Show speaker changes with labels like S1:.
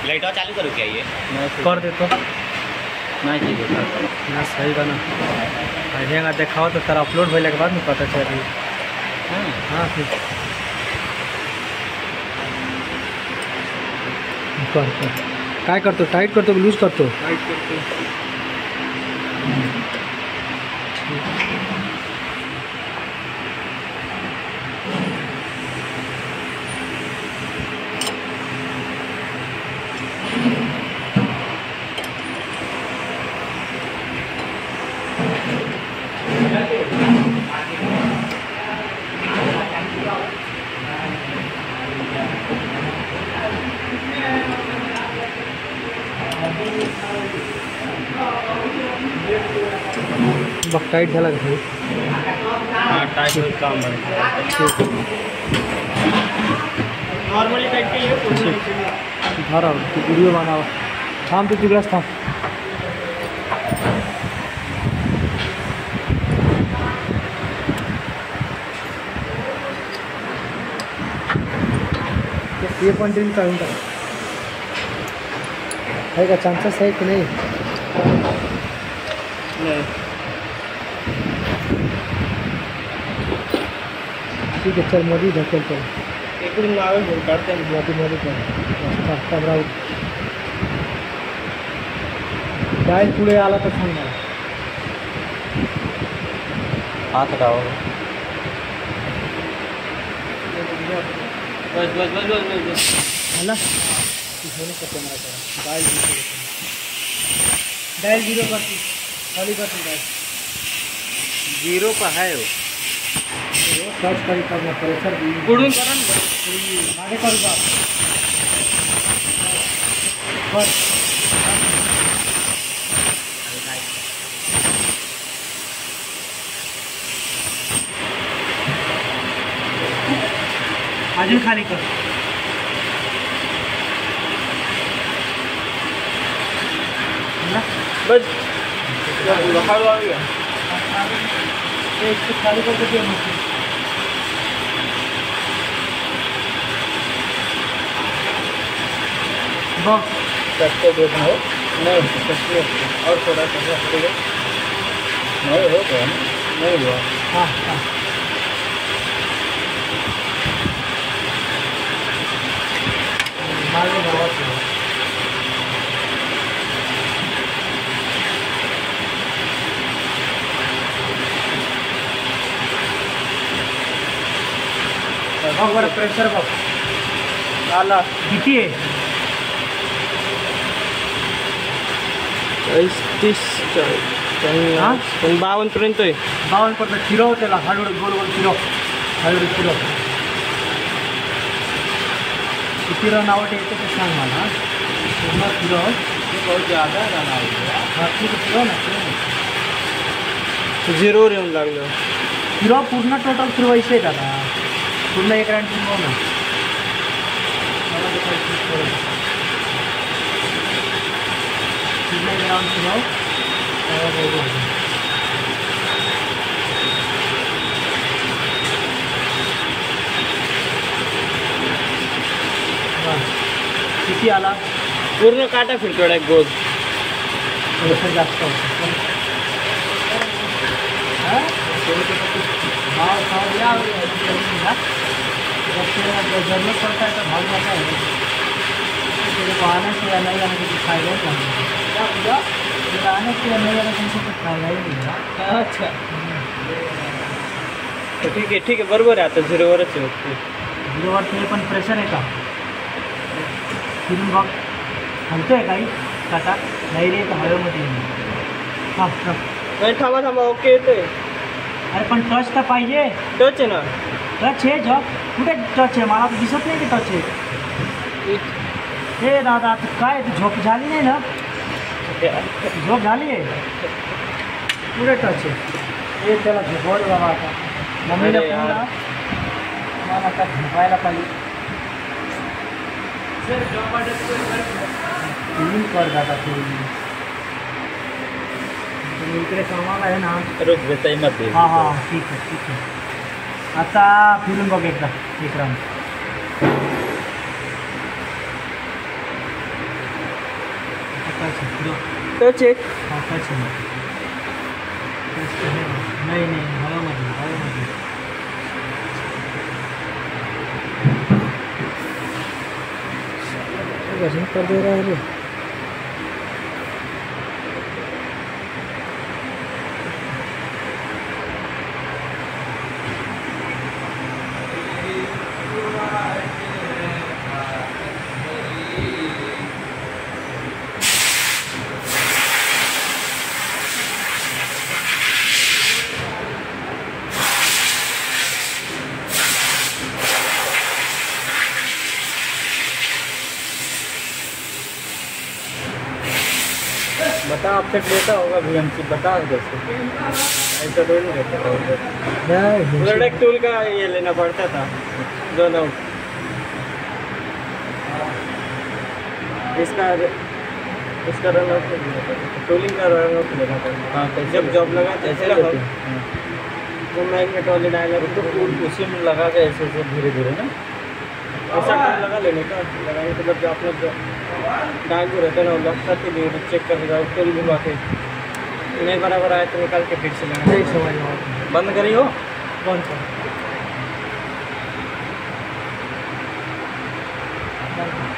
S1: Light चालू करू क्या ये
S2: कर दे तो
S1: नहीं चाहिए
S2: ना सही बना हेंगा देखाओ तो तारा अपलोड होने के बाद में पता चली। हाँ फिर काय करतो टाइट करतो लूज करतो
S1: टाइट करते
S2: बस टाइट झाला का भाई?
S1: हाँ टाइट काम नॉर्मली टाइट के लिए
S2: धारा वीडियो बनावा थांब तू तिकडेच थांब। ये पण ड्रिल काढून टाक है का चांसेस है कि नहीं? ठीक है चल मोदी ढकेल चल
S1: एक दिन आवे करते हैं
S2: मोदी कैमरा डायल पुढे आला तर सांग मला।
S1: हाथ हटाओ बस बस बस बस बस
S2: है ना होने का कैमरा का डायल जीरो कर खाली कर डायल
S1: जीरो का है वो
S2: सर्च करी करना प्रेशर
S1: उड़ून करा
S2: मागे करू का बस अजून खाली कर
S1: बस हळू आ गया
S2: इसको खाली करके दिया मशीन बस
S1: कट्टे देखना हो नहीं कट्टे और थोड़ा सा हटेगा नहीं हो गया नहीं हुआ
S2: हाँ हाँ मालूम है बघ प्रेशर बघ
S1: आला
S2: किती आहे?
S1: 30
S2: हाँ
S1: 52 पर्यंत आहे
S2: 52 पर्यंत फिरव त्याला हळूहळू गोल गोल फिरव हळूहळू फिरव किती रन आउट येते ते सांग मला पूर्ण फिरव
S1: बहुत ज़्यादा रन आउट
S2: हाँ ठीक आहे फिरव ना
S1: झिरोवर येऊन लागलं
S2: फिरव पूर्ण टोटल फिरवायचं आहे दादा पूर्ण एक रन फिरव ना पूर्ण एक राउंड फिरव किती आला
S1: पूर्ण काटा फिरतो एक गोल
S2: प्रेशर जास्त होतं भाव भाव या जरूरत पड़ता है तो भाव जाता है तेरे को आने से या नहीं आने से कुछ फायदा ही नहीं है तेरे आने से या नहीं आने से कुछ फायदा ही नहीं है।
S1: अच्छा ठीक आहे बरोबर आहे आता झिरोवरच आहे
S2: झिरोवर ते पण प्रेशर आहे का फिरून बघ हलतोय काही काटा नाही रे तर हवेमध्ये हां
S1: नाही थांबा ओके येतोय
S2: अरे पण टच तर पाहिजे
S1: टच आहे ना
S2: टच आहे जॉब कुठे टच आहे मला तर दिसत नाही की टच आहे हे दादा आता काय तू झोप झाली नाही ना झोप झाली आहे कुठे टच आहे हे त्याला झोपवलं बाबा आता मम्मीला फोन लाव मला आता झोपायला पाहिजे फिलिंग कर दादा फिलिंग तुम्ही इकडे कामाला आहे ना
S1: रुक बेताई मध्ये
S2: हां हां ठीक आहे आता फिरून बघ एकदा एक राऊंड
S1: टच है।
S2: हाँ टच है। नहीं नहीं हवा मत दो, हवा मत दो। वजन कर दे रहा है रे।
S1: बता आपसे लेता होगा VMC, बता कैसे ऐसा तो नहीं रहता था। उधर एक टूल का ये लेना पड़ता था दोनों, इसका रन आउट टूलिंग का रन आउट लेना पड़ता। हाँ जब जॉब लगा ऐसे तो मैग्नेट वाले डायलर तो टूल उसी में लगा के ऐसे ऐसे धीरे धीरे ना ऐसा टूल लगा लेने का। लगाने के बाद जो आप लोग डायल जो रहते हैं ना लॉक करके चेक कर देगा, टूल घुमा के नहीं बराबर आया तो निकाल के फिर से लगा। बंद करी हो
S2: कौन सा